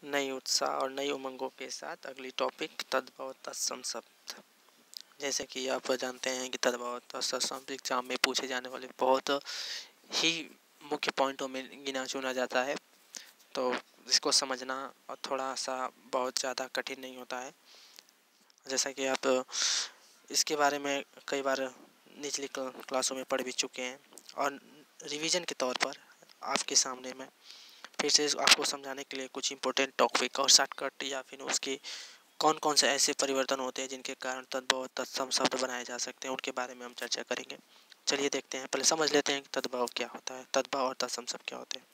नई उत्साह और नई उमंगों के साथ अगली टॉपिक तद्भव तत्सम शब्द। जैसे कि आप जानते हैं कि तद्भव तत्सम शब्द एग्जाम में पूछे जाने वाले बहुत ही मुख्य पॉइंटों में गिना चुना जाता है, तो इसको समझना और थोड़ा सा बहुत ज़्यादा कठिन नहीं होता है। जैसा कि आप इसके बारे में कई बार निचली क्लासों में पढ़ भी चुके हैं, और रिवीजन के तौर पर आपके सामने मैं फिर से आपको समझाने के लिए कुछ इंपॉर्टेंट टॉपिक और शॉर्टकट या फिर उसके कौन कौन से ऐसे परिवर्तन होते हैं जिनके कारण तद्भव तत्सम शब्द बनाए जा सकते हैं, उनके बारे में हम चर्चा करेंगे। चलिए देखते हैं, पहले समझ लेते हैं कि तद्भव क्या होता है, तद्भव और तत्सम शब्द क्या होते हैं।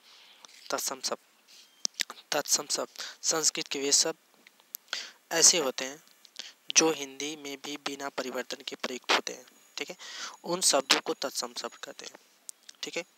तत्सम शब्द संस्कृत के वे शब्द ऐसे होते हैं जो हिंदी में भी बिना परिवर्तन के प्रयुक्त होते हैं। ठीक है, उन शब्दों को तत्सम शब्द कहते हैं। ठीक है,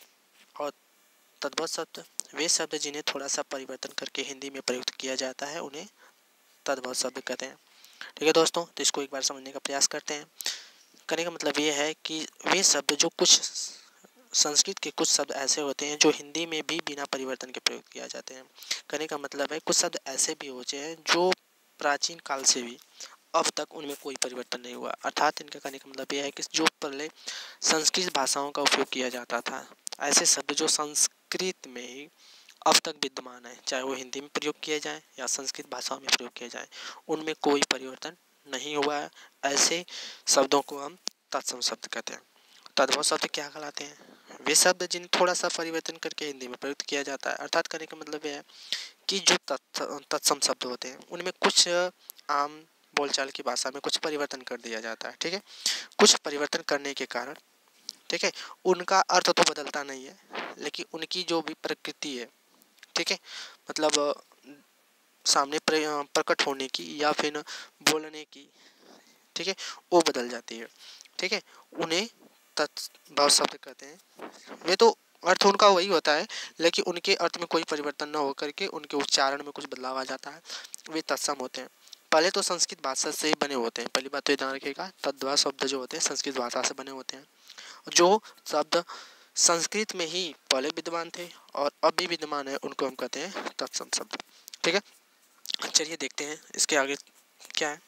और तद्भव शब्द वे शब्द जिन्हें थोड़ा सा परिवर्तन करके हिंदी में प्रयुक्त किया जाता है उन्हें तद्भव शब्द कहते हैं। ठीक है दोस्तों, तो इसको एक बार समझने का प्रयास करते हैं। कहने का मतलब ये है कि वे शब्द जो कुछ संस्कृत के कुछ शब्द ऐसे होते हैं जो हिंदी में भी बिना परिवर्तन के प्रयोग किया जाते हैं। कहने का मतलब है कुछ शब्द ऐसे भी होते हैं जो प्राचीन काल से भी अब तक उनमें कोई परिवर्तन नहीं हुआ। अर्थात इनका कहने का मतलब यह है कि जो पहले संस्कृत भाषाओं का उपयोग किया जाता था, ऐसे शब्द जो संस्कृत में ही अब तक विद्यमान है, चाहे वो हिंदी में प्रयोग किए जाएं या संस्कृत भाषाओं में प्रयोग किए जाएं, उनमें कोई परिवर्तन नहीं हुआ है। ऐसे शब्दों को हम तत्सम शब्द कहते हैं। तद्भव शब्द क्या कहलाते हैं? वे शब्द जिन्हें थोड़ा सा परिवर्तन करके हिंदी में प्रयुक्त किया जाता है। अर्थात कहने का मतलब यह है कि जो तत्सम शब्द होते हैं उनमें कुछ आम बोलचाल की भाषा में कुछ परिवर्तन कर दिया जाता है। ठीक है, कुछ परिवर्तन करने के कारण, ठीक है, उनका अर्थ तो बदलता नहीं है, लेकिन उनकी जो भी प्रकृति है, ठीक है, मतलब सामने प्रकट होने की या फिर बोलने की, ठीक है, वो बदल जाती है। ठीक है, उन्हें तद्भव शब्द कहते हैं। वे तो अर्थ उनका वही होता है, लेकिन उनके अर्थ में कोई परिवर्तन न होकर के उनके उच्चारण में कुछ बदलाव आ जाता है, वे तत्सम होते हैं। पहले तो संस्कृत भाषा से ही बने होते हैं, पहली बात तो ध्यान रखिएगा, तद्भव शब्द जो होते हैं संस्कृत भाषा से बने होते हैं। जो शब्द संस्कृत में ही पहले विद्यमान थे और अब भी विद्यमान है, उनको हम कहते हैं तत्सम शब्द। ठीक है, चलिए देखते हैं इसके आगे क्या है,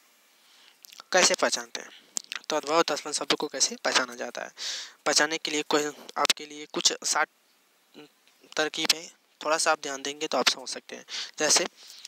कैसे पहचानते हैं तद्भव और तत्सम शब्द को, कैसे पहचाना जाता है। पहचानने के लिए कोई आपके लिए कुछ 60 तरकीब है, थोड़ा सा आप ध्यान देंगे तो आप समझ सकते हैं। जैसे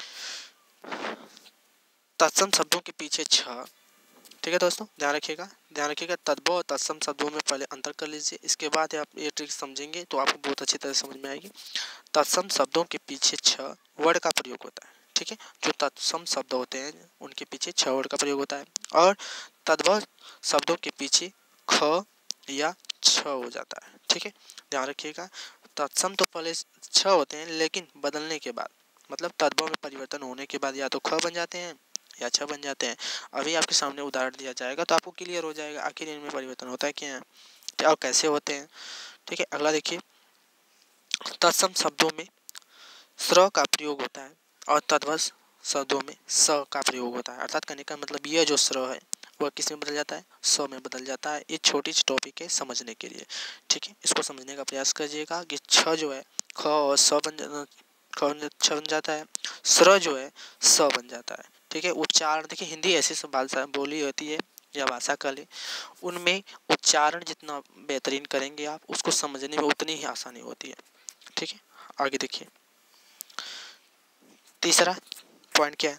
तत्सम शब्दों के पीछे छ, ठीक है दोस्तों, ध्यान रखिएगा तद्भव और तत्सम शब्दों में पहले अंतर कर लीजिए, इसके बाद आप ये ट्रिक समझेंगे तो आपको बहुत अच्छी तरह समझ में आएगी। तत्सम शब्दों के पीछे छ वर्ड का प्रयोग होता है। ठीक है, जो तत्सम शब्द होते हैं उनके पीछे छ वर्ड का प्रयोग होता है, और तद्भव शब्दों के पीछे ख या छ हो जाता है। ठीक है, ध्यान रखिएगा, तत्सम तो पहले छ होते हैं, लेकिन बदलने के बाद, मतलब तद्भव में परिवर्तन होने के बाद या तो ख बन जाते हैं या छ बन जाते हैं। अभी आपके सामने उदाहरण दिया जाएगा तो आपको क्लियर हो जाएगा आखिर इनमें परिवर्तन होता है क्या है, क्या और कैसे होते हैं। ठीक है, अगला देखिए, तत्सम शब्दों में स्र का प्रयोग होता है और तद्भव शब्दों में स का प्रयोग होता है। अर्थात कहने का मतलब यह जो स्र है वह किस में बदल जाता है, स में बदल जाता है। ये छोटी सी टॉपिक है समझने के लिए। ठीक है, इसको समझने का प्रयास कीजिएगा कि छ जो है ख और स छ बन जाता है, स्र जो है स बन जाता है। ठीक है, उच्चारण देखिए, हिंदी ऐसी सब भाषा बोली होती है या भाषा कल है, उनमें उच्चारण जितना बेहतरीन करेंगे आप, उसको समझने में उतनी ही आसानी होती है। ठीक है, आगे देखिए, तीसरा पॉइंट क्या है,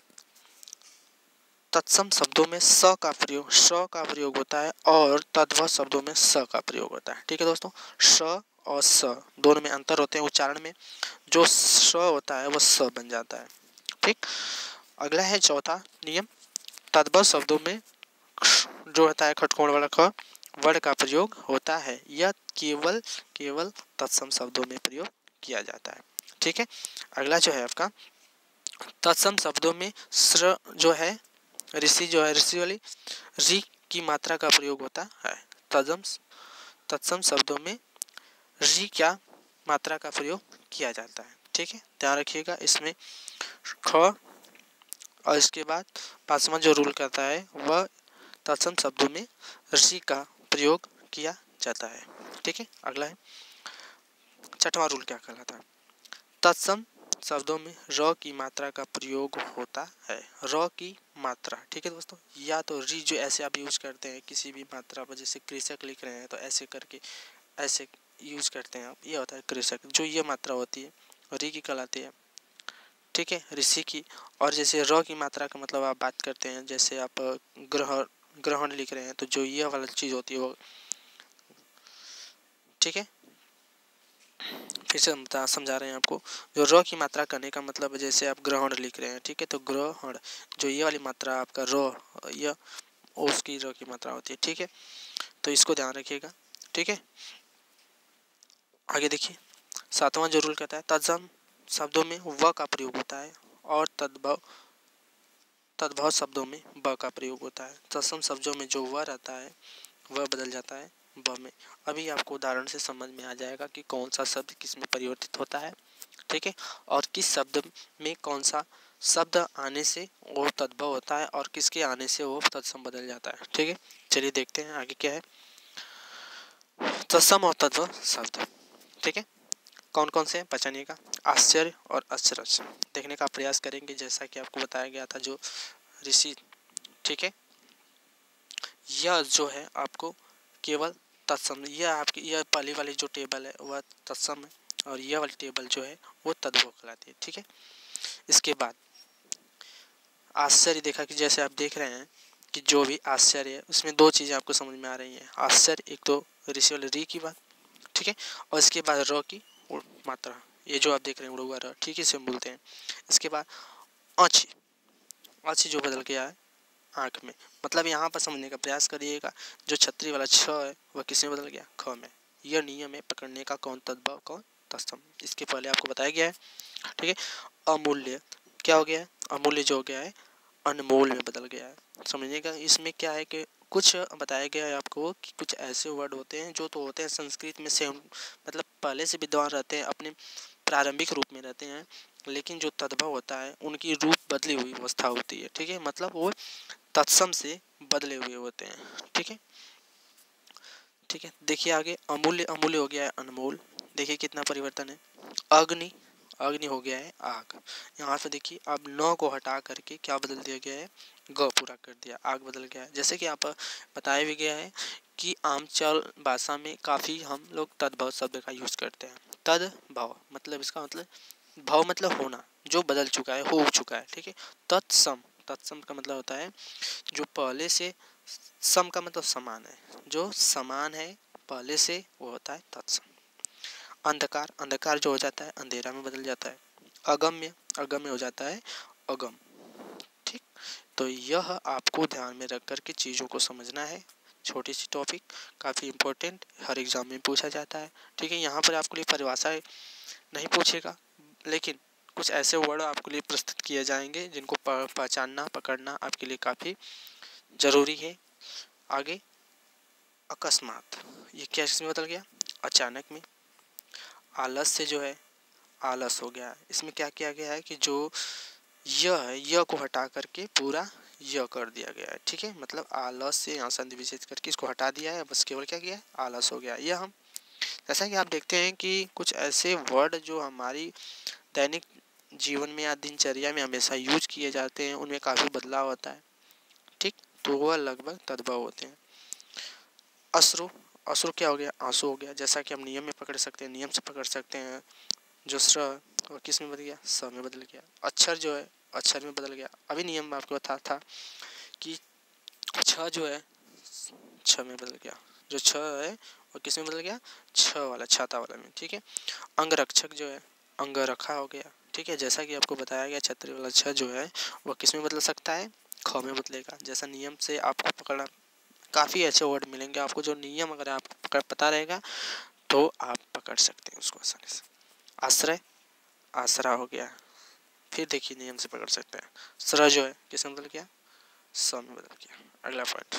तत्सम शब्दों में स का प्रयोग होता है और तद्भव शब्दों में स का प्रयोग होता है। ठीक है दोस्तों, स और स दोनों में अंतर होते हैं उच्चारण में, जो स होता है वह स बन जाता है। ठीक, अगला है चौथा नियम, तद्भव शब्दों में जो होता है खटकोण वाला ख वर्ड का प्रयोग होता है, यह केवल तत्सम शब्दों में प्रयोग किया जाता है। ठीक है, अगला जो है आपका, तत्सम शब्दों में स्र जो है ऋषि वाली री की मात्रा का प्रयोग होता है। तत्सम शब्दों में री क्या मात्रा का प्रयोग किया जाता है। ठीक है, ध्यान रखिएगा, इसमें ख और इसके बाद पांचवा जो रूल करता है वह तत्सम शब्दों में ऋषि का प्रयोग किया जाता है। ठीक है, अगला है छठवां रूल क्या कहलाता है, तत्सम शब्दों में र की मात्रा का प्रयोग होता है। र की मात्रा, ठीक है दोस्तों, या तो री जो ऐसे आप यूज करते हैं किसी भी मात्रा पर, जैसे कृषक लिख रहे हैं तो ऐसे करके ऐसे यूज करते हैं आप, ये होता है कृषक। जो ये मात्रा होती है री की कहलाती है, ठीक है, ऋषि की। और जैसे र की मात्रा का मतलब आप बात करते हैं, जैसे आप ग्रहण लिख रहे हैं तो जो ये वाला चीज़ होती है वो, ठीक है, फिर से समझा रहे हैं आपको। जो र की मात्रा करने का मतलब जैसे आप ग्रहण लिख रहे हैं, ठीक है, तो ग्रहण जो ये वाली मात्रा आपका र, यह उसकी र की मात्रा होती है, ठीक है, तो इसको ध्यान रखिएगा, ठीक है। आगे देखिए, 7वां जो रूल कहता है तत्सम शब्दों में व का प्रयोग होता है और तद्भव शब्दों में ब का प्रयोग होता है। तत्सम शब्दों में जो व रहता है वह बदल जाता है ब में। अभी आपको उदाहरण से समझ में आ जाएगा कि कौन सा शब्द किस में परिवर्तित होता है, ठीक है, और किस शब्द में कौन सा शब्द आने से वो तद्भव होता है और किसके आने से वो तत्सम बदल जाता है, ठीक है। चलिए देखते हैं आगे क्या है। तत्सम और तद्भव शब्द, ठीक है, कौन कौन से हैं पहचानिएगा। आश्चर्य और अचरज देखने का प्रयास करेंगे, जैसा कि आपको बताया गया था जो ऋषि, ठीक है। यह जो है आपको केवल तत्सम, यह आपकी यह पहली वाली जो टेबल है वह तत्सम है और यह वाली टेबल जो है वो तद्भव कहलाती है, ठीक है। इसके बाद आश्चर्य देखा कि जैसे आप देख रहे हैं कि जो भी आश्चर्य है उसमें दो चीज़ें आपको समझ में आ रही हैं। आश्चर्य एक तो ऋषि वाले री की बात, ठीक है, और इसके बाद र की मात्रा, ये जो आप देख रहे हैं उड़ा हुआ र, ठीक है, इसे हम बोलते हैं। इसके बाद आँची, आँची जो बदल गया है आँख में, मतलब यहाँ पर समझने का प्रयास करिएगा। जो छतरी वाला छ है वह किस में बदल गया, ख में। यह नियम है पकड़ने का, कौन तद्भव कौन तत्सम, इसके पहले आपको बताया गया है, ठीक है। अमूल्य क्या हो गया है, अमूल्य जो हो गया है अनमोल में बदल गया है। समझिएगा इसमें क्या है कि कुछ बताया गया है आपको कि कुछ ऐसे वर्ड होते हैं जो तो होते हैं संस्कृत में से, मतलब पहले से विद्वान रहते हैं, अपने प्रारंभिक रूप में रहते हैं, लेकिन जो तद्भव होता है उनकी रूप बदली हुई अवस्था होती है, ठीक है, मतलब वो तत्सम से बदले हुए होते हैं, ठीक है, ठीक है। देखिए आगे, अमूल्य अमूल्य हो गया है अनमोल, देखिए कितना परिवर्तन है। अग्नि, अग्नि हो गया है आग। यहाँ से देखिए अब न को हटा करके क्या बदल दिया गया है, ग पूरा कर दिया, आग बदल गया है। जैसे कि आप बताया भी गया है कि आमचल भाषा में काफ़ी हम लोग तद्भव शब्द का यूज करते हैं। तद्भव मतलब इसका मतलब भव मतलब होना, जो बदल चुका है, हो चुका है, ठीक है। तत्सम, तत्सम का मतलब होता है जो पहले से, सम का मतलब समान है, जो समान है पहले से वो होता है तत्सम। अंधकार, अंधकार जो हो जाता है अंधेरा में बदल जाता है। अगम्य, अगम्य हो जाता है अगम, ठीक। तो यह आपको ध्यान में रख कर के चीज़ों को समझना है। छोटी सी टॉपिक, काफ़ी इम्पोर्टेंट, हर एग्जाम में पूछा जाता है, ठीक है। यहाँ पर आपके लिए परिभाषा नहीं पूछेगा, लेकिन कुछ ऐसे वर्ड आपके लिए प्रस्तुत किए जाएंगे जिनको पहचानना पकड़ना आपके लिए काफ़ी ज़रूरी है। आगे अकस्मात, ये क्या इसमें बदल गया, अचानक में। आलस से जो है आलस हो गया, इसमें क्या किया गया है कि जो यह है यह को हटा करके पूरा यह कर दिया गया है, ठीक है, मतलब आलस से यहाँ संधि विच्छेद करके इसको हटा दिया है, बस केवल क्या किया है आलस हो गया। यह हम जैसा कि आप देखते हैं कि कुछ ऐसे वर्ड जो हमारी दैनिक जीवन में या दिनचर्या में हमेशा यूज किए जाते हैं उनमें काफ़ी बदलाव होता है, ठीक, तो वह लगभग तद्भव होते हैं। अश्रु, अश्रु क्या हो गया, आंसू हो गया, जैसा कि हम नियम में पकड़ सकते हैं, नियम से पकड़ सकते हैं। जो स्र और किस में बदल गया, स में बदल गया। अक्षर जो है अक्षर में बदल गया, अभी नियम में आपको बता था कि छ जो है छ में बदल गया, जो छ है और किस में बदल गया, छ वाला छाता वाला में, ठीक है। अंगरक्षक जो है अंग रखा हो गया, ठीक है, जैसा कि आपको बताया गया छतरी वाला छ जो है वह किस में बदल सकता है, ख में बदलेगा। जैसा नियम से आपको पकड़ना, काफ़ी अच्छे वर्ड मिलेंगे आपको, जो नियम अगर आपको पता रहेगा तो आप पकड़ सकते हैं उसको आसानी से। आश्रय, आसरा हो गया, फिर देखिए नियम से पकड़ सकते हैं। सरा जो है किस में बदल गया, स में बदल गया। अगला पॉइंट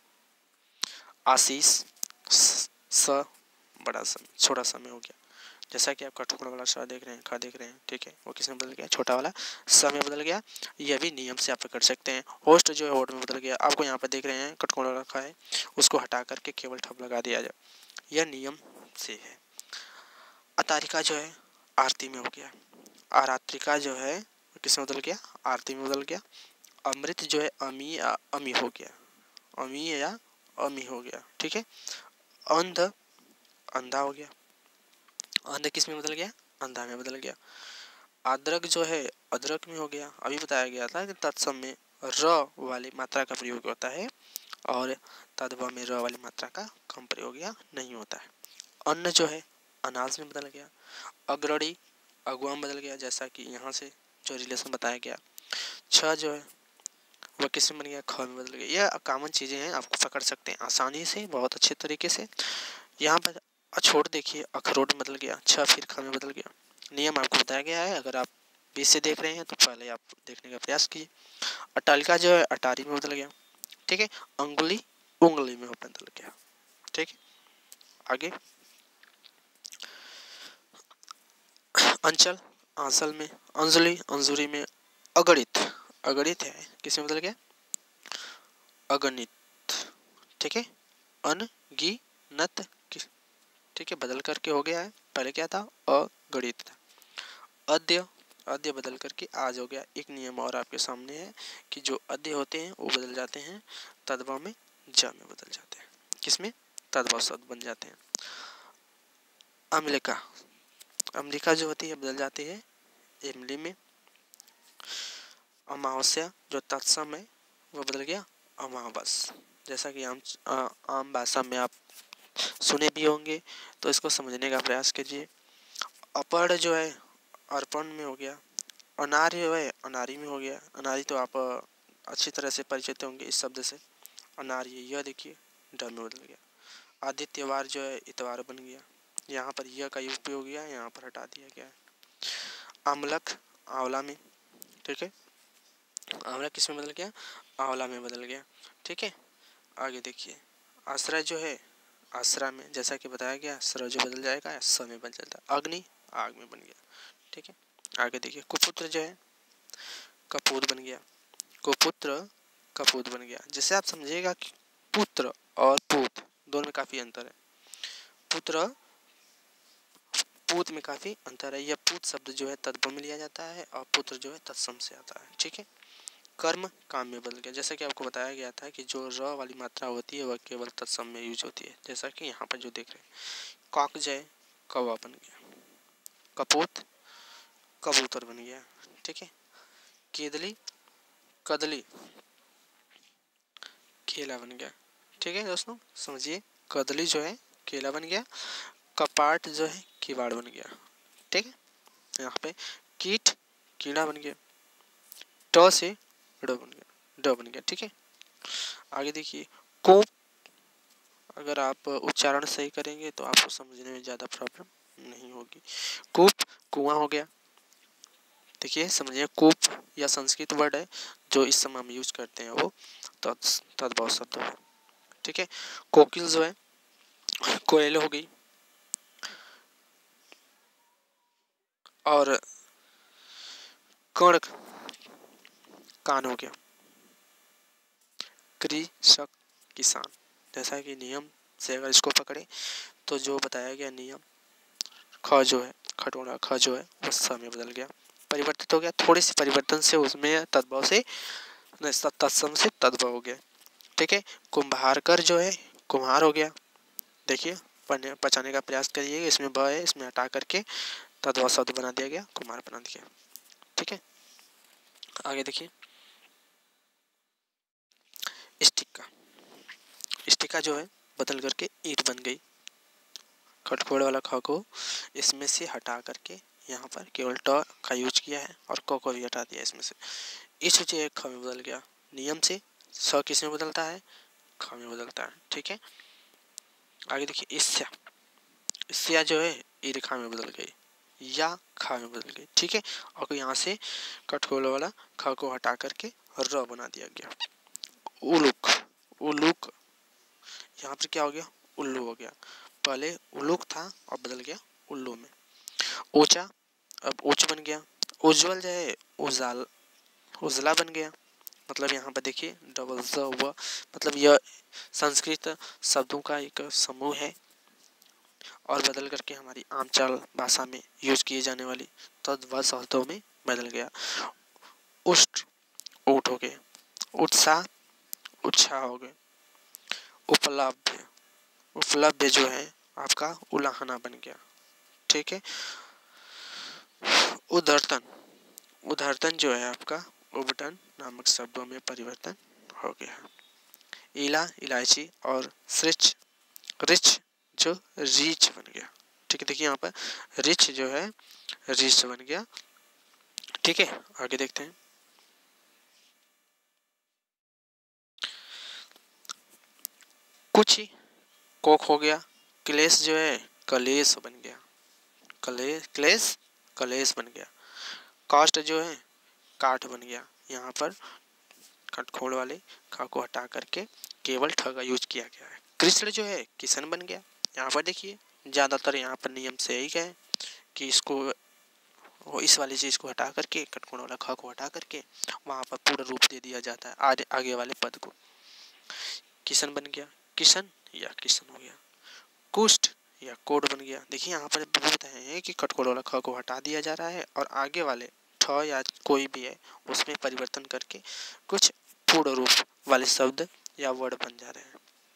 आशीष, स बड़ा सा छोटा सा में हो गया, जैसा कि आप कठोर वाला स देख रहे हैं, ख देख रहे हैं, ठीक है, वो किस में बदल गया, छोटा वाला स में बदल गया। यह भी नियम से आप पकड़ सकते हैं। होस्ट जो है होट में बदल गया, आपको यहाँ पर देख रहे हैं कठोर वाला रखा है, उसको हटा करके केवल ठप लगा दिया जाए, यह नियम से है। अतारिका जो है आरती में हो गया, आरात्रिका जो है किस में बदल गया, आरती में बदल गया। अमृत जो है अमी या अमी हो गया, अमी या अमी हो गया, ठीक है। अंध अंधा हो गया, अंध किस में बदल गया, अंधा में बदल गया। अदरक जो है अदरक में हो गया। अभी बताया गया था कि तत्सम में र वाली मात्रा का प्रयोग होता है और तद्भव में र वाली मात्रा का कम प्रयोग या नहीं होता है। अन्न जो है अनाज में बदल गया। अग्रणी अगुआ में बदल गया, जैसा कि यहाँ से जो रिलेशन बताया गया। छ जो है वह किस में बन गया, ख में बदल गया। यह कॉमन चीज़ें हैं, आपको पकड़ सकते हैं आसानी से, बहुत अच्छे तरीके से। यहाँ पर अछोट देखिए, अखरोट में बदल गया, छ फिर ख में बदल गया। नियम आपको बताया गया है, अगर आप बीच से देख रहे हैं तो पहले आप देखने का प्रयास कीजिए। अटालिका जो है अटारी में बदल गया, ठीक है। अंगुली उंगली में बदल गया, ठीक है। आगे अंचल आंचल में, अंजलि अंजुरी में। अगणित अगणित है किस में बदल गया, अगणित, ठीक है। अनगिनत, ठीक है, बदल करके हो गया है, पहले क्या था अगणित था। अद्य अद्य बदल करके आज हो गया। एक नियम और आपके सामने है कि जो अद्य होते हैं वो बदल जाते हैं तद्भव में, ज में बदल जाते हैं, किसमें, तद्भव शब्द बन जाते हैं। अम्लिका अम्लिका जो होती है बदल जाती है इमली में। अमावस्या जो तत्सम है वो बदल गया अमावस, जैसा कि आम भाषा में आप सुने भी होंगे, तो इसको समझने का प्रयास कीजिए। अपर्ण जो है अर्पण में हो गया। अनार्य जो है अनारी में हो गया। अनारी तो आप अच्छी तरह से परिचित होंगे इस शब्द से। अनार्य यह देखिए ड में बदल गया। आदित्यवार जो है इतवार बन गया, यहाँ पर यह का उपयोग हो गया, यहाँ पर हटा दिया गया है। अम्लक आंवला में, ठीक है। आंवला किस में बदल गया, आंवला में बदल गया, ठीक है। आगे देखिए आश्रय जो है आश्रा में, जैसा कि बताया गया स्र जो बदल जाएगा स में बदल जाता है। अग्नि आग में बन गया, ठीक है। आगे देखिए कुपुत्र जो है कपूत बन गया, कुपुत्र कपूत बन गया। जिससे आप समझिएगा कि पुत्र और पूत दोनों में काफी अंतर है। पुत्र पूत में काफी अंतर है। यह पूत शब्द जो है तद्भव में लिया जाता है और पुत्र जो है तत्सम से आता है, ठीक है। कर्म काम में बदल गया, जैसा कि आपको बताया गया था कि जो र वाली मात्रा होती है वह केवल तत्सम में यूज होती है, जैसा कि यहाँ पर जो देख रहे हैं। कॉक जय कौवा बन गया, कपूत कबूतर बन गया, ठीक है। केदली कदली केला बन गया, ठीक है दोस्तों, समझिए। कदली जो है केला बन गया। कपाट जो है किवाड़ बन गया, ठीक है। यहाँ पे कीट कीड़ा बन गया। ट से ड बन गया, ड बन गया, ठीक है। आगे देखिए कोप, अगर आप उच्चारण सही करेंगे तो आपको समझने में ज़्यादा प्रॉब्लम नहीं होगी। कूप कुआं हो गया, देखिए समझिए। कूप या संस्कृत वर्ड है जो इस समय हम यूज करते हैं, वो तद्भव शब्द है, ठीक है। कोकिल जो है कोयल हो गई। और कर्ण कान हो गया। कृषक किसान, जैसा कि नियम से अगर इसको पकड़े तो जो बताया गया नियम, ख जो है खटोना ख जो है वो स में बदल गया, परिवर्तित हो गया। थोड़ी सी परिवर्तन से उसमें तद्भव से तत्सम से तद्भव हो गया, ठीक है। कुम्हार कर जो है कुम्हार हो गया, देखिए पढ़ने पहचाने का प्रयास करिए। इसमें ब है, इसमें हटा करके तद्भव शब्द बना दिया गया, कुम्हार बना दिया, ठीक है। आगे देखिए स्टिका, स्टिका जो है बदल करके ईंट बन गई। खटखोड़ वाला ख को इसमें से हटा करके यहाँ पर केवल ट का यूज किया है और क को भी हटा दिया इसमें से। इस वजह ख में बदल गया। नियम से स किस में बदलता है, ख में बदलता है, ठीक है। आगे देखिए ईस्या, ईस्या जो है ई रेखा में बदल गई, या खा में बदल गई, ठीक है। और यहाँ से कठोल वाला ख को हटा करके र बना दिया गया। उलूक उलूक, यहाँ पर क्या हो गया, उल्लू हो गया। पहले उलूक था और बदल गया उल्लू में। ऊंचा अब उच्च बन गया। उज्जवल जो है उजाल उजला बन गया। मतलब यहाँ पर देखिए डबल ज हुआ, मतलब यह संस्कृत शब्दों का एक समूह है और बदल करके हमारी आमचाल भाषा में यूज किए जाने वाली तद्भव शब्दों में बदल गया। उष्ट ऊट हो गए, उत्साह उत्साह हो गए, उपलब्ध उपलब्ध जो है आपका उलाहना बन गया। ठीक है। उद्धर्तन उद्धर्तन जो है आपका उबटन नामक शब्दों में परिवर्तन हो गया। इला इलायची और रिच रिच जो रीच बन गया। ठीक है, देखिए यहाँ पर रिच जो है रिच बन गया। ठीक है, आगे देखते हैं। कुछ ही कोक हो गया, क्लेश जो है कलेश बन गया, क्लेश कलेश बन गया। कास्ट जो है काठ बन गया। यहाँ पर खटखोल वाले खा को हटा करके केवल ठ का यूज किया गया है। कृष्ण जो है किशन बन गया। यहाँ पर देखिए ज़्यादातर यहाँ पर नियम से यही है कि इसको वो इस वाली चीज़ को हटा करके खटखोल वाला ख को हटा करके वहाँ पर पूर्ण रूप दे दिया जाता है आगे वाले पद को। किशन बन गया, किशन या किशन हो गया। कुष्ठ या कोड बन गया। देखिए यहाँ पर बोलते हैं कि खटखोल वाला ख को हटा दिया जा रहा है और आगे वाले ठ या कोई भी है उसमें परिवर्तन करके कुछ पूर्ण रूप वाले शब्द या वर्ड बन जा रहे हैं।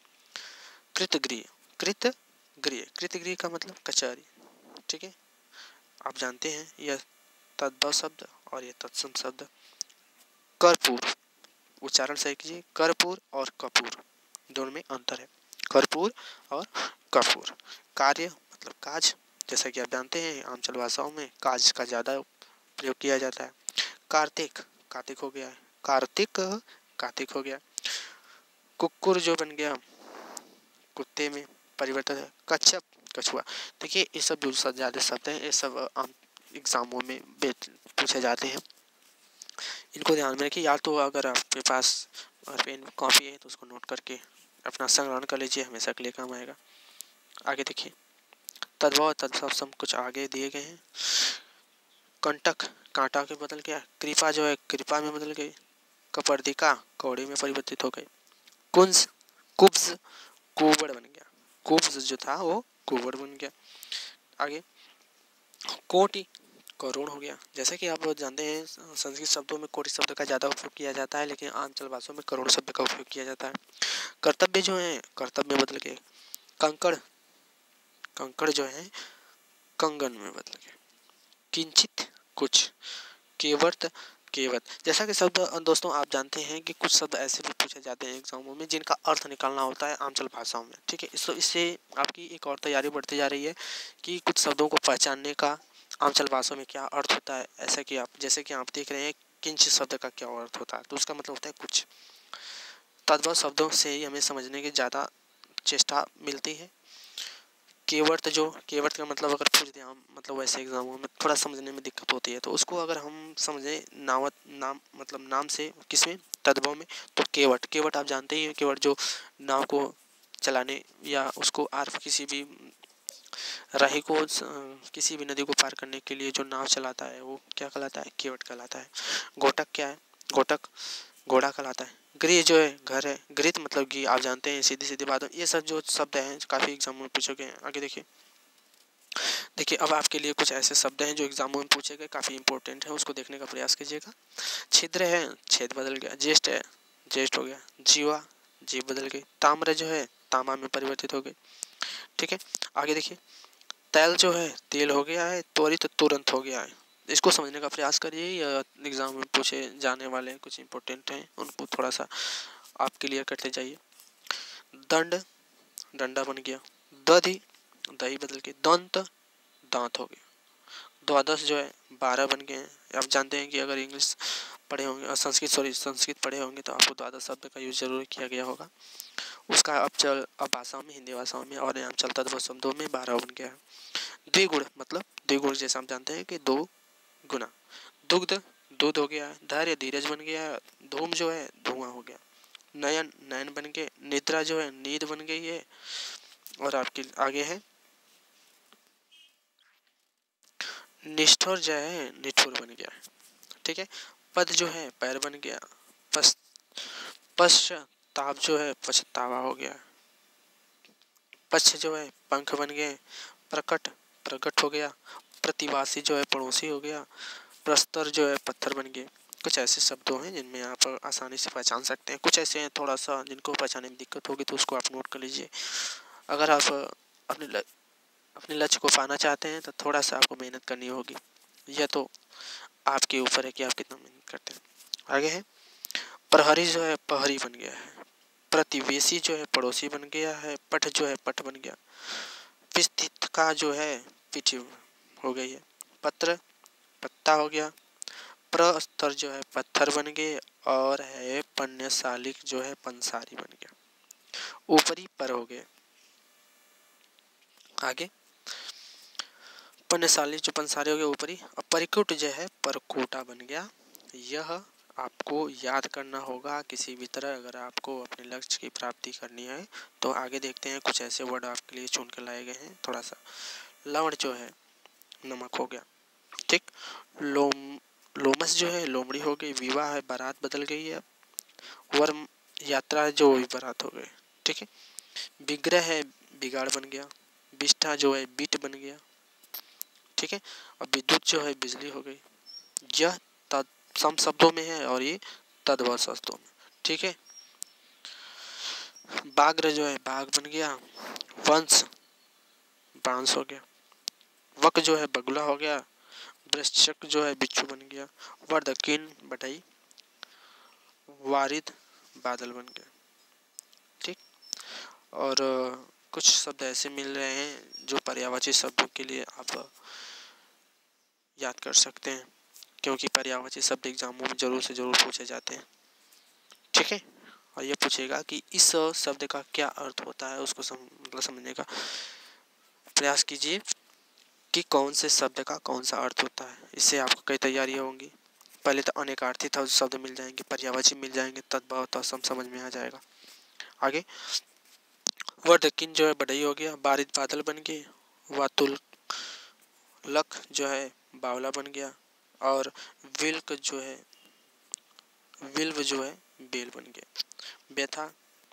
कृतगृह कृतगृह कृतगृह का मतलब कचहरी। ठीक है, आप जानते हैं यह तद्भव शब्द और यह तत्सम शब्द। कर्पूर उच्चारण सही कीजिए, कर्पूर और कपूर दोनों में अंतर है। कर्पूर और कपूर। कार्य मतलब काज, जैसा कि आप जानते हैं आमचल भाषाओं में काज का ज़्यादा प्रयोग किया जाता है। कार्तिक कार्तिक हो गया, कार्तिक कार्तिक हो गया। कुक्कुर जो बन गया कुत्ते में परिवर्तन है। कच्छप कछुआ। देखिए ये सब जो ज़्यादा शब्द हैं ये सब आम एग्जामों में पूछे जाते हैं। इनको ध्यान में रखिए, या तो अगर आपके पास पेन कॉपी है तो उसको नोट करके अपना संग्रहण कर लीजिए, हमेशा के लिए काम आएगा। आगे देखिए तद्भव तत्सम सब कुछ आगे दिए गए हैं। कंटक कांटा के बदल गया। कृपा जो है कृपा में बदल गई। कपर्दिका कौड़ी में परिवर्तित हो गई। कुंज कुब्ज कुबड़ बन गया। कुब्ज जो था वो कुबड़ बन गया। आगे कोटि करोड़ हो गया। जैसा कि आप लोग जानते हैं संस्कृत शब्दों में कोटि शब्द का ज़्यादा उपयोग किया जाता है, लेकिन आमचल भाषाओं में करोड़ शब्द का उपयोग किया जाता है। कर्तव्य जो है कर्तव्य में बदल गए। कंकड़ कंकड़ जो है कंगन में बदल गए। किंचित कुछ। केवट केवट। जैसा कि शब्द दोस्तों आप जानते हैं कि कुछ शब्द ऐसे भी पूछे जाते हैं एग्जामों में जिनका अर्थ निकालना होता है आमचल भाषाओं में। ठीक है, इससे आपकी एक और तैयारी बढ़ती जा रही है कि कुछ शब्दों को पहचानने का आमचल भाषा में क्या अर्थ होता है। ऐसा कि आप जैसे कि आप देख रहे हैं किंच शब्द का क्या अर्थ होता है, तो उसका मतलब होता है कुछ। तद्भव शब्दों से ही हमें समझने की ज़्यादा चेष्टा मिलती है। केवट का मतलब अगर पूछ दें हम मतलब वैसे एग्जामों में थोड़ा समझने में दिक्कत होती है, तो उसको अगर हम समझें नाम से किसमें तद्भव में, तो केवट आप जानते ही हैं। केवट जो नाव को चलाने या उसको किसी भी राही को किसी भी नदी को पार करने के लिए जो नाव चलाता है वो क्या कहलाता है, केवट कहलाता है। गोटक क्या है, गोटक घोड़ा कहलाता है। गृह जो है घर है, गृहित मतलब कि आप जानते हैं सीधी सीधी बात। ये सब जो शब्द हैं काफ़ी एग्जामों में पूछे गए हैं। आगे देखिए अब आपके लिए कुछ ऐसे शब्द हैं जो एग्जामों में पूछे गए, काफ़ी इंपॉर्टेंट है, उसको देखने का प्रयास कीजिएगा। छिद्र है छेद बदल गया। ज्येष्ठ है ज्येष्ठ हो गया। जीवा जीव बदल गई। ताम्र जो है तामा में परिवर्तित हो गई। ठीक है, आगे देखिए तैल जो है तेल हो गया है। त्वरित तुरंत हो गया है। इसको समझने का प्रयास करिए, या एग्जाम में पूछे जाने वाले कुछ इंपॉर्टेंट हैं उनको थोड़ा सा आप क्लियर करते जाइए। दंड डंडा बन गया। दधि दही बदल के। दंत दांत हो गया। द्वादश जो है 12 बन गए हैं। आप जानते हैं कि अगर इंग्लिश पढ़े होंगे संस्कृत पढ़े होंगे तो आपको द्वादश शब्द का यूज जरूर किया गया होगा। उसका अब भाषाओं में हिंदी भाषाओं में और आमचल तद्भव शब्दों में 12 बन गया है। द्विगुण मतलब द्विगुण जैसा हम जानते हैं कि 2 गुना। दुग्ध दूध हो गया। धैर्य धीरज बन गया। धूम जो है धुआं हो गया। नयन नयन बन गए। निद्रा जो है नींद बन गई है। और आपके आगे है निष्ठुर जो है निठुर बन गया। ठीक है, पद जो है पैर बन गया। पश्चाताप जो है पछतावा हो गया। पक्ष जो है पंख बन गए, प्रकट प्रकट हो गया, प्रतिवासी जो है पड़ोसी हो गया, प्रस्तर जो है पत्थर बन गए। कुछ ऐसे शब्दों हैं जिनमें आप आसानी से पहचान सकते हैं। कुछ ऐसे हैं थोड़ा सा जिनको पहचानने में दिक्कत होगी तो उसको आप नोट कर लीजिए। अगर आप अपने लक्ष्य को पाना चाहते हैं तो थोड़ा सा आपको मेहनत करनी होगी। यह तो आपके ऊपर है कि आप कितना मेहनत करते हैं। आगे है प्रहरी जो है पहरी बन गया है, प्रतिवेशी जो है पड़ोसी बन गया है, पट जो है पट बन गया, पिस्तित का जो है पिठी हो गई है, पत्र पत्ता हो गया, प्रस्तर जो है पत्थर बन गए और है पन्यशालिक जो है पंसारी बन गया, ऊपरी पर हो गए। आगे पन्यशाली जो पंसारी हो गया ऊपरी, और परिकुट जो है परकोटा बन गया। यह आपको याद करना होगा किसी भी तरह अगर आपको अपने लक्ष्य की प्राप्ति करनी है। तो आगे देखते हैं कुछ ऐसे वर्ड आपके लिए चुन कर लाए गए हैं। थोड़ा सा लवण जो है नमक हो गया, ठीक। लोमस जो है लोमड़ी हो गई, विवाह है बारात बदल गई है, वर्म यात्रा है जो भी बारात हो गई, ठीक है। विग्रह है बिगाड़ बन गया, विष्ठा जो है बीट बन गया, ठीक है। और विद्युत जो है बिजली हो गई। यह तत्सम शब्दों में है और ये तद्भव शब्दों में, ठीक है। बाग्र जो है बाघ बन गया, वंश बांस हो गया, वक जो है बगुला हो गया, वृश्चिक जो है बिच्छू बन गया, वर्धकीन बढ़ई, वारिद बादल बन गया, ठीक। और कुछ शब्द ऐसे मिल रहे हैं जो पर्यायवाची शब्दों के लिए आप याद कर सकते हैं, क्योंकि पर्यायवाची शब्द एग्जामों में जरूर से जरूर पूछे जाते हैं, ठीक है। और ये पूछेगा कि इस शब्द का क्या अर्थ होता है, उसको मतलब समझने का प्रयास कीजिए कि कौन से शब्द का कौन सा अर्थ होता है। इससे आपको कई तैयारियां होंगी। पहले तो अनेकार्थी था शब्द मिल जाएंगे, पर्यायवाची मिल जाएंगे, तद्भव तत्सम समझ में आ जाएगा। आगे वर्धकीन जो है बढ़ई हो गया, बारिद बादल बन गए, वातुल लक जो है बावला बन गया, और विल्क जो है विल्व जो है बेल बन गया, व्यथा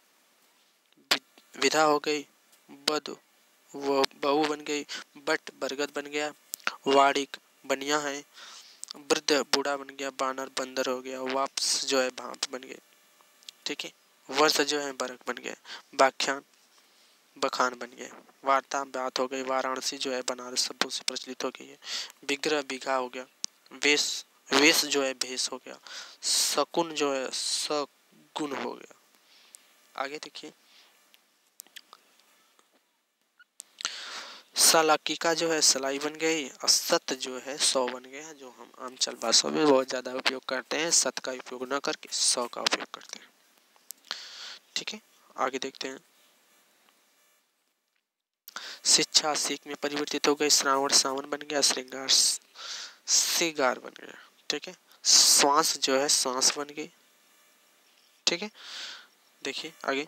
विधा हो गई, बद वो बहू बन गई, बट बरगद बन गया, वाड़िक बनिया है, वृद्ध बूढ़ा बन गया, बानर बंदर हो गया, वापस जो है भाप बन गए, ठीक है। वर्ष जो है बरक बन गया, व्याख्यान बखान बन गए, वार्ता बात हो गई, वाराणसी जो है बनारस शब्दों से प्रचलित हो गई है, विग्रह बीघा हो गया, वेश वेश जो है भेष हो गया, शकुन जो है सगुन हो गया। आगे देखिए सलाकिका जो है सलाई बन गई, और सत जो है 100 बन गया, जो हम आम चल भाषा में बहुत ज्यादा उपयोग करते हैं। सत का उपयोग न करके 100 का उपयोग करते हैं, ठीक है। आगे देखते हैं शिक्षा सीख में परिवर्तित हो गई, श्रावण सावन बन गया, श्रृंगार सिगार बन गया, ठीक है। श्वास जो है सांस बन गई, ठीक है। देखिए आगे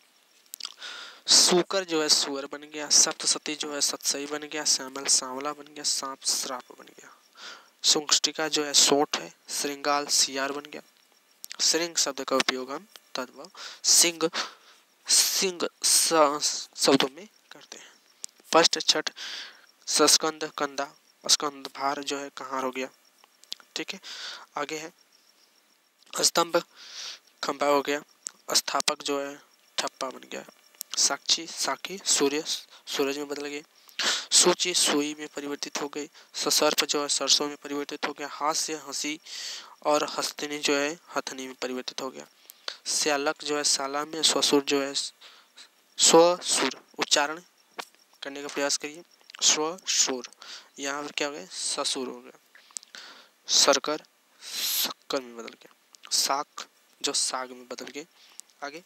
सूकर जो है सुअर बन गया, सप्तसती जो है सतसई बन गया, श्यामल सांवला बन गया, सांप श्राप बन गया, सुंष्टिका जो है सोंठ है, श्रृंगाल सियार बन गया। श्रृंग शब्द का उपयोग हम तद्भव सिंह सिंह शब्दों में करते हैं। फर्स्ट छठ सस्कंद कंदा, स्कंद भार जो है कहार हो गया, ठीक है। आगे है स्तंभ खंबा हो गया, स्थापक जो है ठप्पा बन गया, साक्षी साखी सूर्य सूरज में बदल गई, सूची सुई में परिवर्तित हो गई, ससर्प जो है सरसों में परिवर्तित हो गया, हास्य हंसी और हस्तिनी जो है हथनी में परिवर्तित हो गया, श्यालक जो है साला में, स्वसुर जो है स्वसुर उच्चारण करने का प्रयास करिए, स्वसुर, यहाँ पर क्या हो गया ससुर हो गया, सरकर शक्कर में बदल गया, साग जो साग में बदल गए। आगे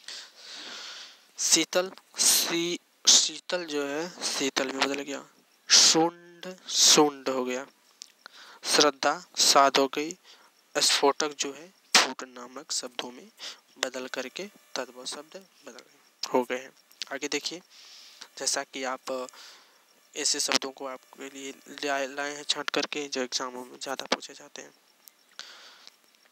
शीतल शीतल जो है शीतल में बदल गया, शुंड शुंड हो गया, श्रद्धा साध हो गई, स्फोटक जो है फूट नामक शब्दों में बदल करके तद्भव शब्द बदल हो गए हैं। आगे देखिए जैसा कि आप ऐसे शब्दों को आपके लिए लाए हैं छांट करके जो एग्जामों में ज़्यादा पूछे जाते हैं।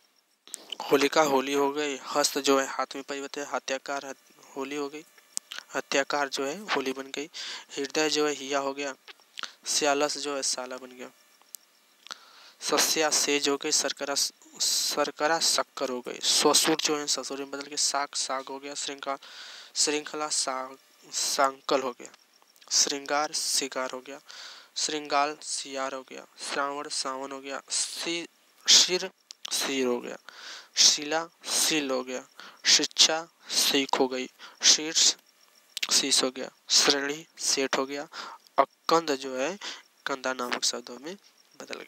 होलिका होली हो गई, हस्त जो है हाथ में परिवर्तित, हत्याकार होली हो गई, हत्याकार जो है होली बन गई। हृदय जो है हिया हो गया। स्यालस जो है साला बन गया। सस्या सेज हो गई। सरकरा सरकरा शक्कर हो गई। ससुर जो है ससुर में बदल के साग साग हो गया। श्रृंगार श्रृंखला साग सांकल हो गया। श्रृंगार शिकार हो गया। श्रृंगाल सियार हो गया। श्रावण सावन हो गया। शिर शीर हो गया। शिला सील हो गया। शिक्षा सीख हो गई। शीर्ष शीश हो गया। श्रेणी सेठ हो गया। अकंद जो है कंदा नामक शब्दों में बदल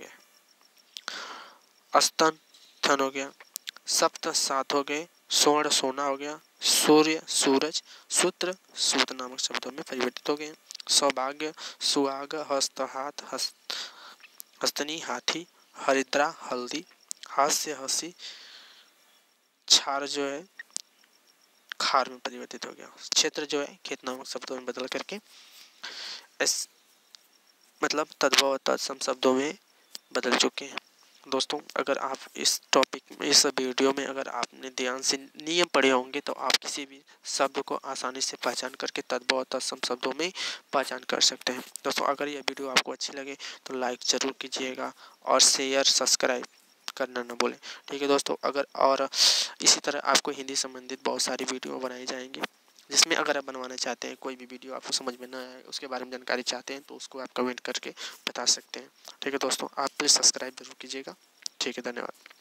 गया। स्तन थन हो गया। सप्त सात हो गए। स्वर्ण सोना हो गया। सूर्य सूरज। सूत्र सूत नामक शब्दों में परिवर्तित हो गए। सौभाग्य सुहाग। हस्त हाथ हस्तनी हाथी। हरिद्रा हल्दी। हास्य हंसी। क्षार जो है खार में परिवर्तित हो गया। क्षेत्र जो है खेत नामक शब्दों में बदल करके इस मतलब तद्भव और तत्सम शब्दों में बदल चुके हैं। दोस्तों अगर आप इस टॉपिक में इस वीडियो में अगर आपने ध्यान से नियम पढ़े होंगे तो आप किसी भी शब्द को आसानी से पहचान करके तद्भव और तत्सम शब्दों में पहचान कर सकते हैं। दोस्तों अगर यह वीडियो आपको अच्छी लगे तो लाइक ज़रूर कीजिएगा और शेयर सब्सक्राइब करना न भूलें। ठीक है दोस्तों, अगर और इसी तरह आपको हिंदी संबंधित बहुत सारी वीडियो बनाई जाएंगी जिसमें अगर आप बनवाना चाहते हैं कोई भी वीडियो आपको समझ में ना आए उसके बारे में जानकारी चाहते हैं तो उसको आप कमेंट करके बता सकते हैं। ठीक है दोस्तों, आप प्लीज़ सब्सक्राइब जरूर कीजिएगा। ठीक है, धन्यवाद।